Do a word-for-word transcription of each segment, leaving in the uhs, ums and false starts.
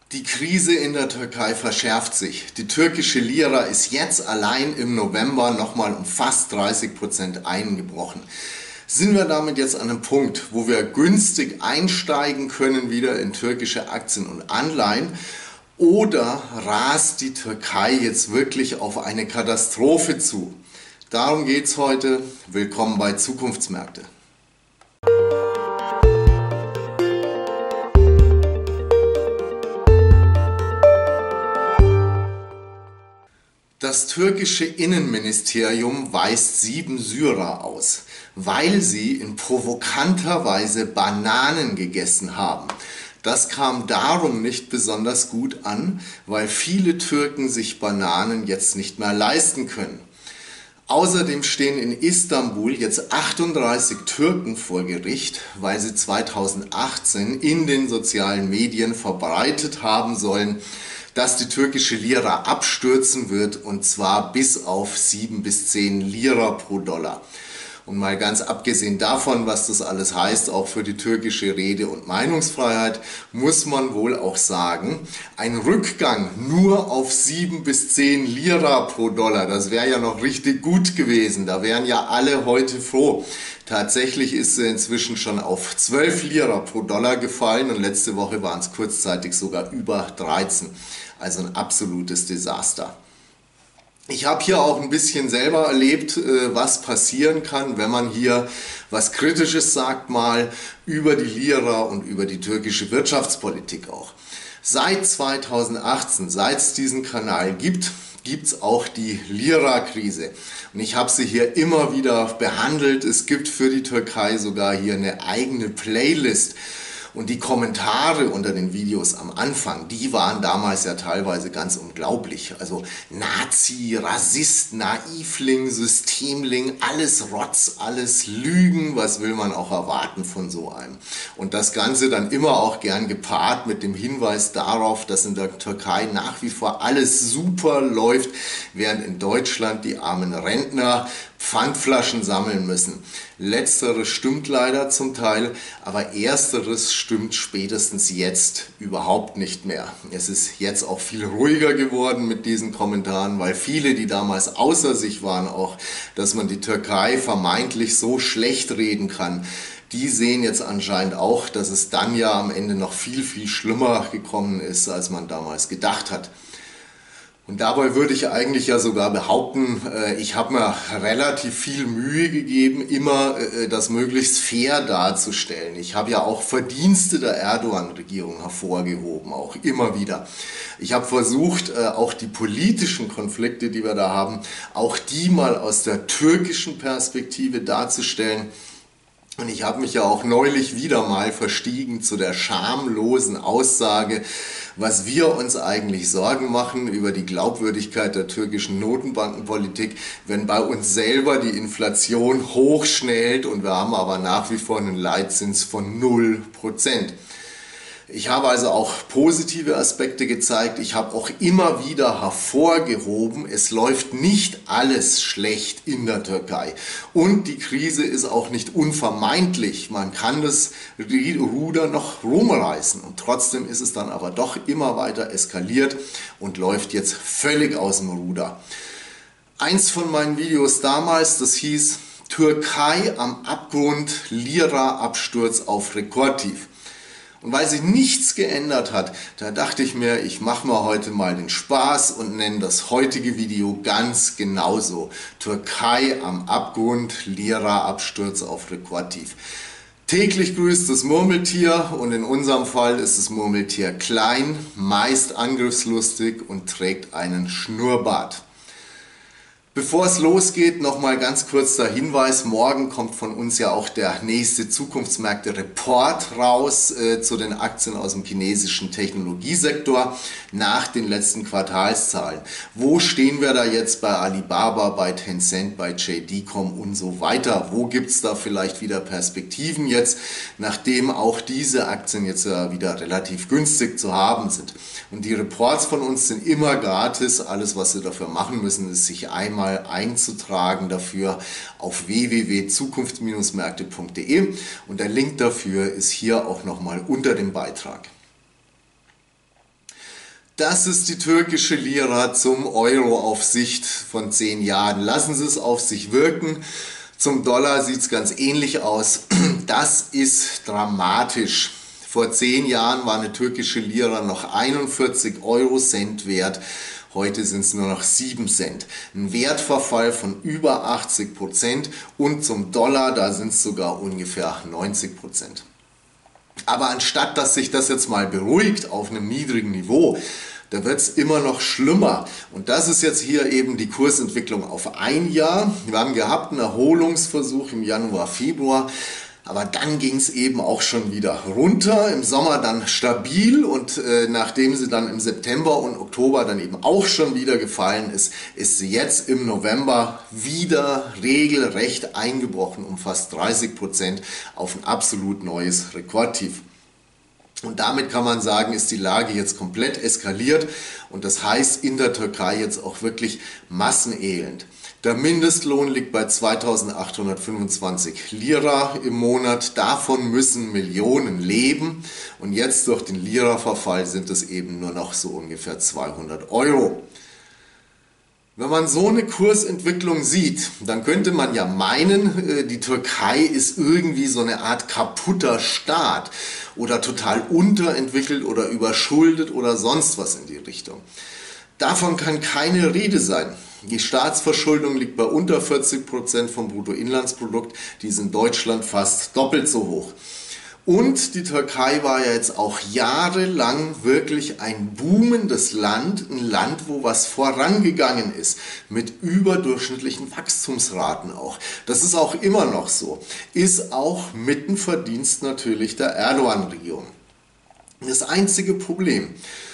Die Krise in der Türkei verschärft sich. Die türkische Lira ist jetzt allein im November nochmal um fast dreißig Prozent eingebrochen. Sind wir damit jetzt an einem Punkt, wo wir günstig einsteigen können wieder in türkische Aktien und Anleihen? Oder rast die Türkei jetzt wirklich auf eine Katastrophe zu? Darum geht es heute. Willkommen bei Zukunftsmärkte. Das türkische Innenministerium weist sieben Syrer aus, weil sie in provokanter Weise Bananen gegessen haben. Das kam darum nicht besonders gut an, weil viele Türken sich Bananen jetzt nicht mehr leisten können. Außerdem stehen in Istanbul jetzt achtunddreißig Türken vor Gericht, weil sie zweitausendachtzehn in den sozialen Medien verbreitet haben sollen, dass die türkische Lira abstürzen wird, und zwar bis auf sieben bis zehn Lira pro Dollar. Und mal ganz abgesehen davon, was das alles heißt, auch für die türkische Rede- und Meinungsfreiheit, muss man wohl auch sagen, ein Rückgang nur auf sieben bis zehn Lira pro Dollar, das wäre ja noch richtig gut gewesen, da wären ja alle heute froh. Tatsächlich ist sie inzwischen schon auf zwölf Lira pro Dollar gefallen und letzte Woche waren es kurzzeitig sogar über dreizehn. Also ein absolutes Desaster. Ich habe hier auch ein bisschen selber erlebt, was passieren kann, wenn man hier was Kritisches sagt, mal über die Lira und über die türkische Wirtschaftspolitik auch. Seit zweitausendachtzehn, seit es diesen Kanal gibt, gibt es auch die Lira-Krise. Und ich habe sie hier immer wieder behandelt. Es gibt für die Türkei sogar hier eine eigene Playlist. Und die Kommentare unter den Videos am Anfang, die waren damals ja teilweise ganz unglaublich. Also Nazi, Rassist, Naivling, Systemling, alles Rotz, alles Lügen, was will man auch erwarten von so einem? Und das Ganze dann immer auch gern gepaart mit dem Hinweis darauf, dass in der Türkei nach wie vor alles super läuft, während in Deutschland die armen Rentner Pfandflaschen sammeln müssen. Letzteres stimmt leider zum Teil, aber ersteres stimmt spätestens jetzt überhaupt nicht mehr. Es ist jetzt auch viel ruhiger geworden mit diesen Kommentaren, weil viele, die damals außer sich waren, auch, dass man die Türkei vermeintlich so schlecht reden kann, die sehen jetzt anscheinend auch, dass es dann ja am Ende noch viel, viel schlimmer gekommen ist, als man damals gedacht hat. Und dabei würde ich eigentlich ja sogar behaupten, ich habe mir relativ viel Mühe gegeben, immer das möglichst fair darzustellen. Ich habe ja auch Verdienste der Erdogan-Regierung hervorgehoben, auch immer wieder. Ich habe versucht, auch die politischen Konflikte, die wir da haben, auch die mal aus der türkischen Perspektive darzustellen. Und ich habe mich ja auch neulich wieder mal verstiegen zu der schamlosen Aussage, was wir uns eigentlich Sorgen machen über die Glaubwürdigkeit der türkischen Notenbankenpolitik, wenn bei uns selber die Inflation hochschnellt und wir haben aber nach wie vor einen Leitzins von null Prozent. Ich habe also auch positive Aspekte gezeigt. Ich habe auch immer wieder hervorgehoben, es läuft nicht alles schlecht in der Türkei. Und die Krise ist auch nicht unvermeidlich. Man kann das Ruder noch rumreißen. Und trotzdem ist es dann aber doch immer weiter eskaliert und läuft jetzt völlig aus dem Ruder. Eins von meinen Videos damals, das hieß Türkei am Abgrund, Lira-Absturz auf Rekordtief. Und weil sich nichts geändert hat, da dachte ich mir, ich mache mir heute mal den Spaß und nenne das heutige Video ganz genauso. Türkei am Abgrund, Lira-Absturz auf Rekordtief. Täglich grüßt das Murmeltier und in unserem Fall ist das Murmeltier klein, meist angriffslustig und trägt einen Schnurrbart. Bevor es losgeht, noch mal ganz kurz der Hinweis, morgen kommt von uns ja auch der nächste Zukunftsmärkte-Report raus äh, zu den Aktien aus dem chinesischen Technologiesektor nach den letzten Quartalszahlen. Wo stehen wir da jetzt bei Alibaba, bei Tencent, bei J D Com und so weiter? Wo gibt es da vielleicht wieder Perspektiven jetzt, nachdem auch diese Aktien jetzt ja wieder relativ günstig zu haben sind? Und die Reports von uns sind immer gratis. Alles, was Sie dafür machen müssen, ist sich einmal einzutragen dafür auf w w w punkt zukunft Märkte punkt de und der Link dafür ist hier auch nochmal unter dem Beitrag. Das ist die türkische Lira zum Euro auf Sicht von zehn Jahren. Lassen Sie es auf sich wirken. Zum Dollar sieht es ganz ähnlich aus. Das ist dramatisch. Vor zehn Jahren war eine türkische Lira noch einundvierzig Euro Cent wert. Heute sind es nur noch sieben Cent. Ein Wertverfall von über achtzig Prozent und zum Dollar, da sind es sogar ungefähr neunzig Prozent. Aber anstatt dass sich das jetzt mal beruhigt auf einem niedrigen Niveau, da wird es immer noch schlimmer. Und das ist jetzt hier eben die Kursentwicklung auf ein Jahr. Wir haben gehabt einen Erholungsversuch im Januar, Februar. Aber dann ging es eben auch schon wieder runter, im Sommer dann stabil und äh, nachdem sie dann im September und Oktober dann eben auch schon wieder gefallen ist, ist sie jetzt im November wieder regelrecht eingebrochen um fast dreißig Prozent auf ein absolut neues Rekordtief. Und damit kann man sagen, ist die Lage jetzt komplett eskaliert und das heißt in der Türkei jetzt auch wirklich massenelend. Der Mindestlohn liegt bei zweitausendachthundertfünfundzwanzig Lira im Monat. Davon müssen Millionen leben. Und jetzt durch den Lira-Verfall sind es eben nur noch so ungefähr zweihundert Euro. Wenn man so eine Kursentwicklung sieht, dann könnte man ja meinen, die Türkei ist irgendwie so eine Art kaputter Staat oder total unterentwickelt oder überschuldet oder sonst was in die Richtung. Davon kann keine Rede sein. Die Staatsverschuldung liegt bei unter vierzig Prozent vom Bruttoinlandsprodukt, die ist in Deutschland fast doppelt so hoch. Und die Türkei war ja jetzt auch jahrelang wirklich ein boomendes Land, ein Land, wo was vorangegangen ist, mit überdurchschnittlichen Wachstumsraten auch. Das ist auch immer noch so, ist auch Mittenverdienst natürlich der Erdogan-Regierung. Das einzige Problem: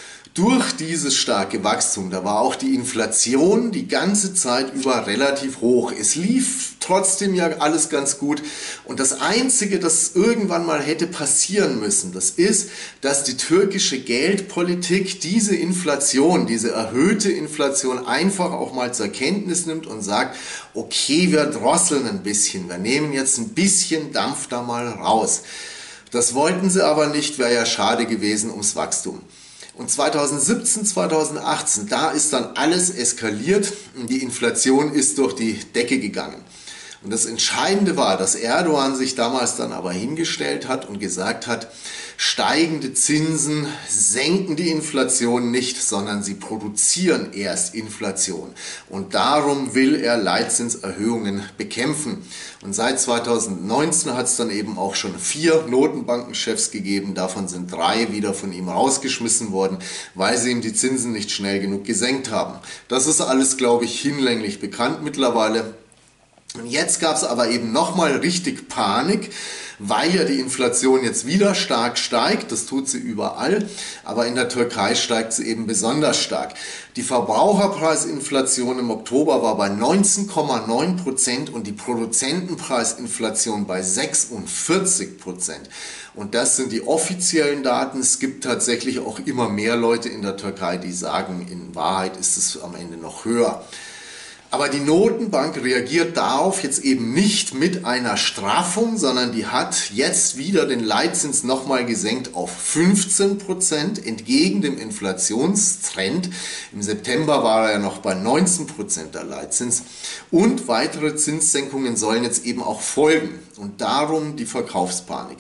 Durch dieses starke Wachstum, da war auch die Inflation die ganze Zeit über relativ hoch. Es lief trotzdem ja alles ganz gut. Und das Einzige, das irgendwann mal hätte passieren müssen, das ist, dass die türkische Geldpolitik diese Inflation, diese erhöhte Inflation einfach auch mal zur Kenntnis nimmt und sagt, okay, wir drosseln ein bisschen, wir nehmen jetzt ein bisschen Dampf da mal raus. Das wollten sie aber nicht, wäre ja schade gewesen ums Wachstum. Und zweitausendsiebzehn, zweitausendachtzehn, da ist dann alles eskaliert und die Inflation ist durch die Decke gegangen. Und das Entscheidende war, dass Erdogan sich damals dann aber hingestellt hat und gesagt hat, steigende Zinsen senken die Inflation nicht, sondern sie produzieren erst Inflation. Und darum will er Leitzinserhöhungen bekämpfen. Und seit zweitausendneunzehn hat es dann eben auch schon vier Notenbankenchefs gegeben. Davon sind drei wieder von ihm rausgeschmissen worden, weil sie ihm die Zinsen nicht schnell genug gesenkt haben. Das ist alles, glaube ich, hinlänglich bekannt mittlerweile. Und jetzt gab es aber eben nochmal richtig Panik, weil ja die Inflation jetzt wieder stark steigt, das tut sie überall, aber in der Türkei steigt sie eben besonders stark. Die Verbraucherpreisinflation im Oktober war bei neunzehn Komma neun Prozent und die Produzentenpreisinflation bei sechsundvierzig Prozent. Und das sind die offiziellen Daten. Es gibt tatsächlich auch immer mehr Leute in der Türkei, die sagen, in Wahrheit ist es am Ende noch höher. Aber die Notenbank reagiert darauf jetzt eben nicht mit einer Straffung, sondern die hat jetzt wieder den Leitzins nochmal gesenkt auf fünfzehn Prozent entgegen dem Inflationstrend. Im September war er ja noch bei neunzehn Prozent der Leitzins. Und weitere Zinssenkungen sollen jetzt eben auch folgen. Und darum die Verkaufspanik.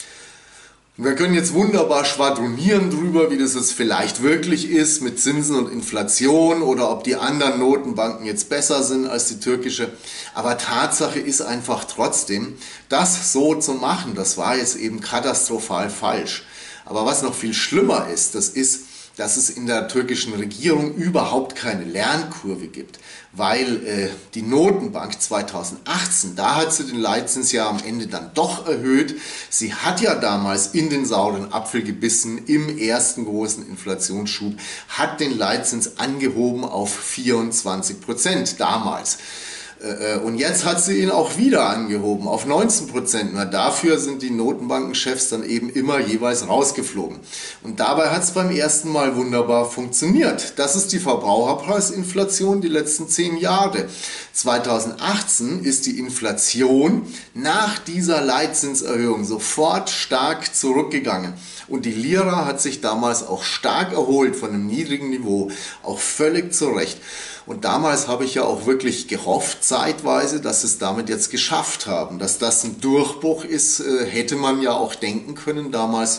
Wir können jetzt wunderbar schwadronieren drüber, wie das jetzt vielleicht wirklich ist mit Zinsen und Inflation oder ob die anderen Notenbanken jetzt besser sind als die türkische. Aber Tatsache ist einfach trotzdem, das so zu machen, das war jetzt eben katastrophal falsch. Aber was noch viel schlimmer ist, das ist, dass es in der türkischen Regierung überhaupt keine Lernkurve gibt, weil äh, die Notenbank zweitausendachtzehn, da hat sie den Leitzins ja am Ende dann doch erhöht. Sie hat ja damals in den sauren Apfel gebissen im ersten großen Inflationsschub, hat den Leitzins angehoben auf vierundzwanzig Prozent damals. Und jetzt hat sie ihn auch wieder angehoben auf neunzehn Prozent. Na, dafür sind die Notenbankenchefs dann eben immer jeweils rausgeflogen. Und dabei hat es beim ersten Mal wunderbar funktioniert. Das ist die Verbraucherpreisinflation die letzten zehn Jahre. zweitausendachtzehn ist die Inflation nach dieser Leitzinserhöhung sofort stark zurückgegangen. Und die Lira hat sich damals auch stark erholt von einem niedrigen Niveau, auch völlig zu Recht. Und damals habe ich ja auch wirklich gehofft, zeitweise, dass sie es damit jetzt geschafft haben. Dass das ein Durchbruch ist, hätte man ja auch denken können damals.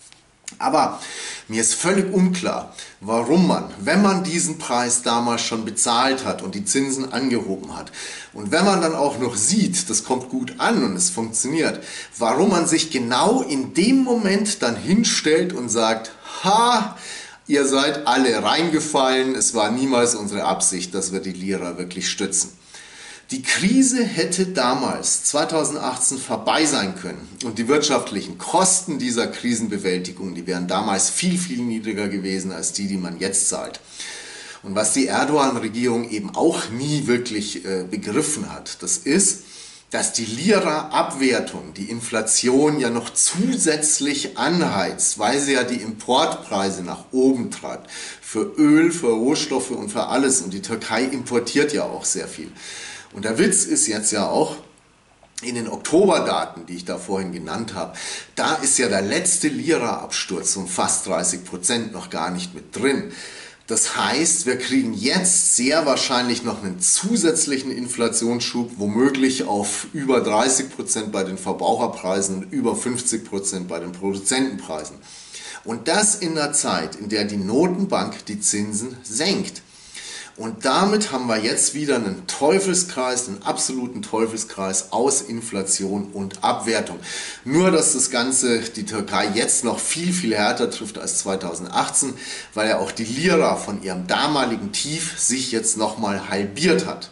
Aber mir ist völlig unklar, warum man, wenn man diesen Preis damals schon bezahlt hat und die Zinsen angehoben hat und wenn man dann auch noch sieht, das kommt gut an und es funktioniert, warum man sich genau in dem Moment dann hinstellt und sagt, ha, ihr seid alle reingefallen, es war niemals unsere Absicht, dass wir die Lira wirklich stützen. Die Krise hätte damals, zweitausendachtzehn, vorbei sein können und die wirtschaftlichen Kosten dieser Krisenbewältigung, die wären damals viel, viel niedriger gewesen als die, die man jetzt zahlt. Und was die Erdogan-Regierung eben auch nie wirklich äh, begriffen hat, das ist, dass die Lira-Abwertung die Inflation ja noch zusätzlich anheizt, weil sie ja die Importpreise nach oben treibt. Für Öl, für Rohstoffe und für alles. Und die Türkei importiert ja auch sehr viel. Und der Witz ist jetzt ja auch, in den Oktoberdaten, die ich da vorhin genannt habe, da ist ja der letzte Lira-Absturz um fast dreißig Prozent noch gar nicht mit drin. Das heißt, wir kriegen jetzt sehr wahrscheinlich noch einen zusätzlichen Inflationsschub, womöglich auf über dreißig Prozent bei den Verbraucherpreisen und über fünfzig Prozent bei den Produzentenpreisen. Und das in einer Zeit, in der die Notenbank die Zinsen senkt. Und damit haben wir jetzt wieder einen Teufelskreis, einen absoluten Teufelskreis aus Inflation und Abwertung. Nur, dass das Ganze die Türkei jetzt noch viel, viel härter trifft als zweitausendachtzehn, weil ja auch die Lira von ihrem damaligen Tief sich jetzt nochmal halbiert hat.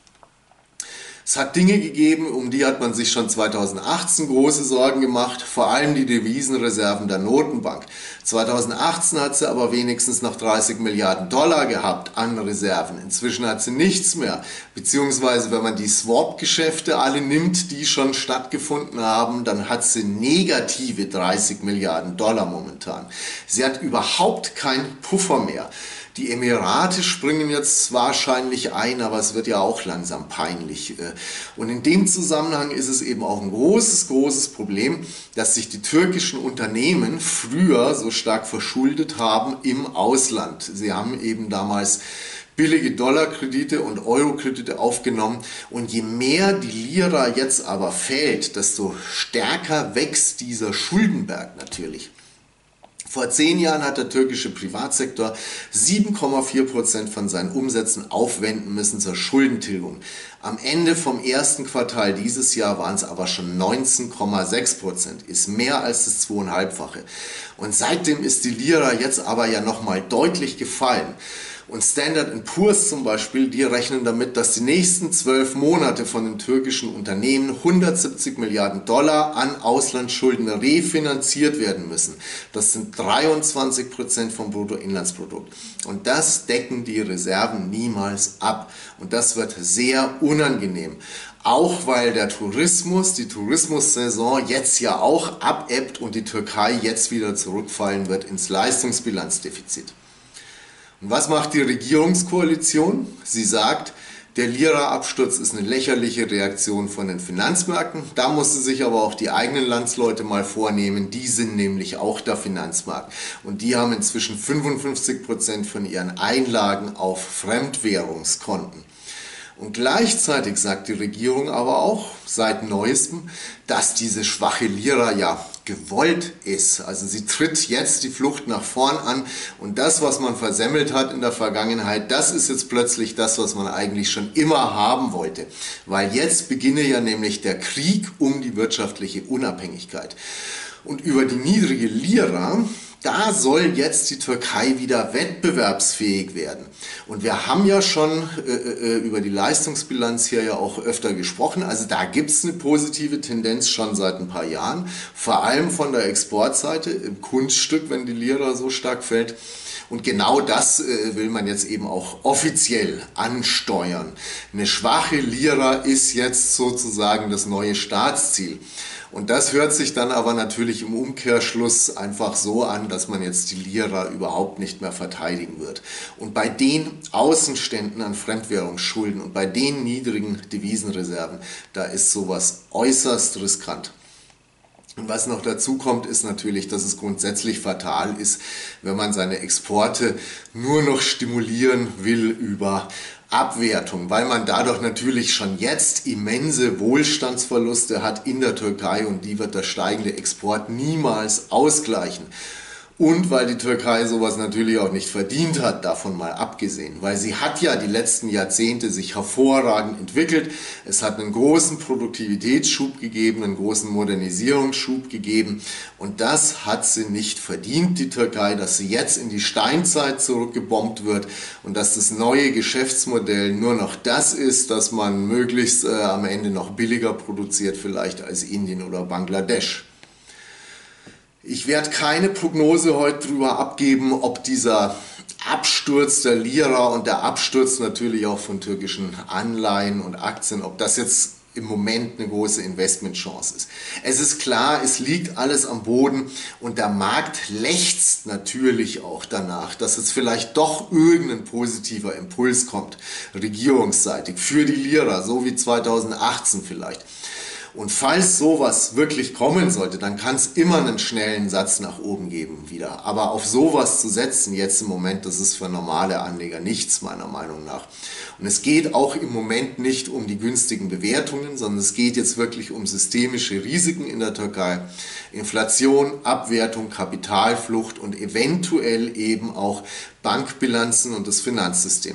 Es hat Dinge gegeben, um die hat man sich schon zweitausendachtzehn große Sorgen gemacht, vor allem die Devisenreserven der Notenbank. zweitausendachtzehn hat sie aber wenigstens noch dreißig Milliarden Dollar gehabt an Reserven. Inzwischen hat sie nichts mehr, beziehungsweise wenn man die Swap-Geschäfte alle nimmt, die schon stattgefunden haben, dann hat sie negative dreißig Milliarden Dollar momentan. Sie hat überhaupt keinen Puffer mehr. Die Emirate springen jetzt wahrscheinlich ein, aber es wird ja auch langsam peinlich. Und in dem Zusammenhang ist es eben auch ein großes, großes Problem, dass sich die türkischen Unternehmen früher so stark verschuldet haben im Ausland. Sie haben eben damals billige Dollarkredite und Eurokredite aufgenommen und je mehr die Lira jetzt aber fällt, desto stärker wächst dieser Schuldenberg natürlich. Vor zehn Jahren hat der türkische Privatsektor sieben Komma vier Prozent von seinen Umsätzen aufwenden müssen zur Schuldentilgung. Am Ende vom ersten Quartal dieses Jahr waren es aber schon neunzehn Komma sechs Prozent, ist mehr als das zweieinhalbfache. Und seitdem ist die Lira jetzt aber ja nochmal deutlich gefallen. Und Standard and Poor's zum Beispiel, die rechnen damit, dass die nächsten zwölf Monate von den türkischen Unternehmen hundertsiebzig Milliarden Dollar an Auslandsschulden refinanziert werden müssen. Das sind dreiundzwanzig Prozent vom Bruttoinlandsprodukt. Und das decken die Reserven niemals ab. Und das wird sehr unangenehm. Auch weil der Tourismus, die Tourismussaison jetzt ja auch abebbt und die Türkei jetzt wieder zurückfallen wird ins Leistungsbilanzdefizit. Und was macht die Regierungskoalition? Sie sagt, der Lira-Absturz ist eine lächerliche Reaktion von den Finanzmärkten. Da musste sich aber auch die eigenen Landsleute mal vornehmen. Die sind nämlich auch der Finanzmarkt. Und die haben inzwischen fünfundfünfzig Prozent von ihren Einlagen auf Fremdwährungskonten. Und gleichzeitig sagt die Regierung aber auch seit Neuestem, dass diese schwache Lira ja gewollt ist. Also sie tritt jetzt die Flucht nach vorn an und das, was man versemmelt hat in der Vergangenheit, das ist jetzt plötzlich das, was man eigentlich schon immer haben wollte. Weil jetzt beginne ja nämlich der Krieg um die wirtschaftliche Unabhängigkeit. Und über die niedrige Lira, da soll jetzt die Türkei wieder wettbewerbsfähig werden. Und wir haben ja schon äh, über die Leistungsbilanz hier ja auch öfter gesprochen. Also da gibt es eine positive Tendenz schon seit ein paar Jahren. Vor allem von der Exportseite, im Kunststück, wenn die Lira so stark fällt. Und genau das äh, will man jetzt eben auch offiziell ansteuern. Eine schwache Lira ist jetzt sozusagen das neue Staatsziel. Und das hört sich dann aber natürlich im Umkehrschluss einfach so an, dass man jetzt die Lira überhaupt nicht mehr verteidigen wird. Und bei den Außenständen an Fremdwährungsschulden und bei den niedrigen Devisenreserven, da ist sowas äußerst riskant. Und was noch dazu kommt, ist natürlich, dass es grundsätzlich fatal ist, wenn man seine Exporte nur noch stimulieren will über Abwertung, weil man dadurch natürlich schon jetzt immense Wohlstandsverluste hat in der Türkei und die wird der steigende Export niemals ausgleichen. Und weil die Türkei sowas natürlich auch nicht verdient hat, davon mal abgesehen. Weil sie hat ja die letzten Jahrzehnte sich hervorragend entwickelt. Es hat einen großen Produktivitätsschub gegeben, einen großen Modernisierungsschub gegeben. Und das hat sie nicht verdient, die Türkei, dass sie jetzt in die Steinzeit zurückgebombt wird und dass das neue Geschäftsmodell nur noch das ist, dass man möglichst äh, am Ende noch billiger produziert, vielleicht als Indien oder Bangladesch. Ich werde keine Prognose heute darüber abgeben, ob dieser Absturz der Lira und der Absturz natürlich auch von türkischen Anleihen und Aktien, ob das jetzt im Moment eine große Investmentchance ist. Es ist klar, es liegt alles am Boden und der Markt lechzt natürlich auch danach, dass jetzt vielleicht doch irgendein positiver Impuls kommt, regierungsseitig, für die Lira, so wie zweitausendachtzehn vielleicht. Und falls sowas wirklich kommen sollte, dann kann es immer einen schnellen Satz nach oben geben wieder. Aber auf sowas zu setzen jetzt im Moment, das ist für normale Anleger nichts, meiner Meinung nach. Und es geht auch im Moment nicht um die günstigen Bewertungen, sondern es geht jetzt wirklich um systemische Risiken in der Türkei. Inflation, Abwertung, Kapitalflucht und eventuell eben auch Bankbilanzen und das Finanzsystem.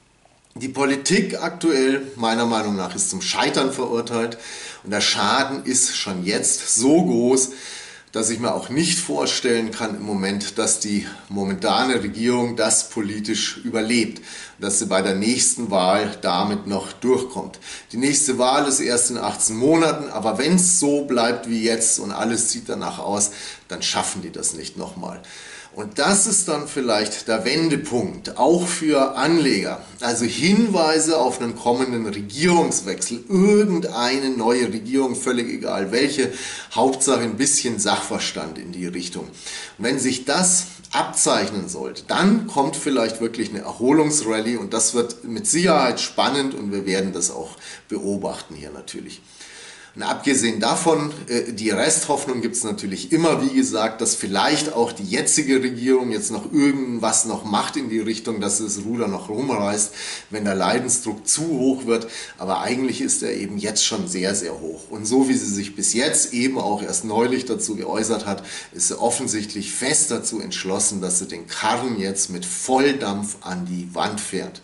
Die Politik aktuell, meiner Meinung nach, ist zum Scheitern verurteilt und der Schaden ist schon jetzt so groß, dass ich mir auch nicht vorstellen kann im Moment, dass die momentane Regierung das politisch überlebt, dass sie bei der nächsten Wahl damit noch durchkommt. Die nächste Wahl ist erst in achtzehn Monaten, aber wenn es so bleibt wie jetzt und alles sieht danach aus, dann schaffen die das nicht nochmal. Und das ist dann vielleicht der Wendepunkt, auch für Anleger. Also Hinweise auf einen kommenden Regierungswechsel, irgendeine neue Regierung, völlig egal welche, Hauptsache ein bisschen Sachverstand in die Richtung. Und wenn sich das abzeichnen sollte, dann kommt vielleicht wirklich eine Erholungsrallye und das wird mit Sicherheit spannend und wir werden das auch beobachten hier natürlich. Und abgesehen davon, die Resthoffnung gibt es natürlich immer, wie gesagt, dass vielleicht auch die jetzige Regierung jetzt noch irgendwas noch macht in die Richtung, dass das Ruder noch rumreißt, wenn der Leidensdruck zu hoch wird. Aber eigentlich ist er eben jetzt schon sehr, sehr hoch. Und so wie sie sich bis jetzt eben auch erst neulich dazu geäußert hat, ist sie offensichtlich fest dazu entschlossen, dass sie den Karren jetzt mit Volldampf an die Wand fährt.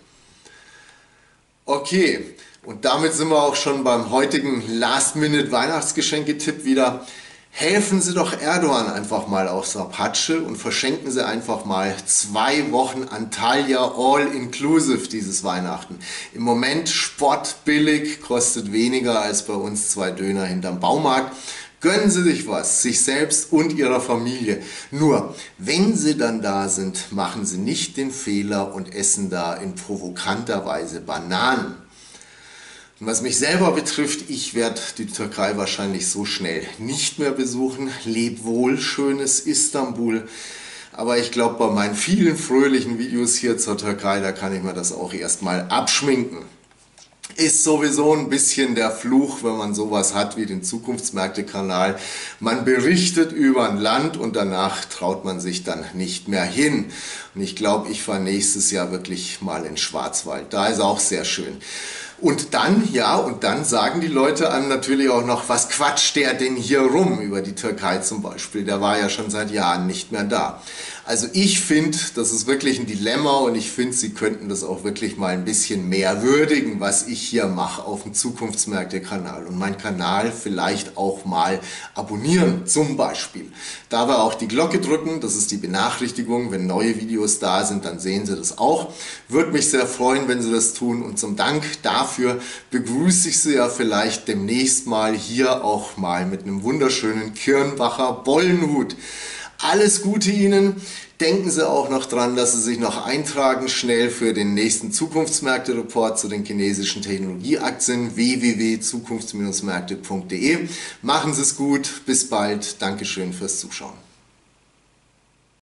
Okay. Und damit sind wir auch schon beim heutigen Last-Minute-Weihnachtsgeschenke-Tipp wieder. Helfen Sie doch Erdogan einfach mal aus der Patsche und verschenken Sie einfach mal zwei Wochen Antalya All-Inclusive dieses Weihnachten. Im Moment spottbillig, kostet weniger als bei uns zwei Döner hinterm Baumarkt. Gönnen Sie sich was, sich selbst und Ihrer Familie. Nur, wenn Sie dann da sind, machen Sie nicht den Fehler und essen da in provokanter Weise Bananen. Und was mich selber betrifft, ich werde die Türkei wahrscheinlich so schnell nicht mehr besuchen. Leb wohl, schönes Istanbul. Aber ich glaube, bei meinen vielen fröhlichen Videos hier zur Türkei, da kann ich mir das auch erstmal abschminken. Ist sowieso ein bisschen der Fluch, wenn man sowas hat wie den Zukunftsmärkte-Kanal. Man berichtet über ein Land und danach traut man sich dann nicht mehr hin. Und ich glaube, ich fahre nächstes Jahr wirklich mal in Schwarzwald. Da ist auch sehr schön. Und dann, ja, und dann sagen die Leute einem natürlich auch noch, was quatscht der denn hier rum über die Türkei zum Beispiel? Der war ja schon seit Jahren nicht mehr da. Also ich finde, das ist wirklich ein Dilemma und ich finde, Sie könnten das auch wirklich mal ein bisschen mehr würdigen, was ich hier mache auf dem Zukunftsmärkte-Kanal und meinen Kanal vielleicht auch mal abonnieren zum Beispiel. Dabei auch die Glocke drücken, das ist die Benachrichtigung, wenn neue Videos da sind, dann sehen Sie das auch. Würde mich sehr freuen, wenn Sie das tun und zum Dank dafür begrüße ich Sie ja vielleicht demnächst mal hier auch mal mit einem wunderschönen Kirnbacher Bollenhut. Alles Gute Ihnen. Denken Sie auch noch dran, dass Sie sich noch eintragen schnell für den nächsten Zukunftsmärkte-Report zu den chinesischen Technologieaktien w w w punkt zukunfts Märkte punkt de. Machen Sie es gut, bis bald. Dankeschön fürs Zuschauen.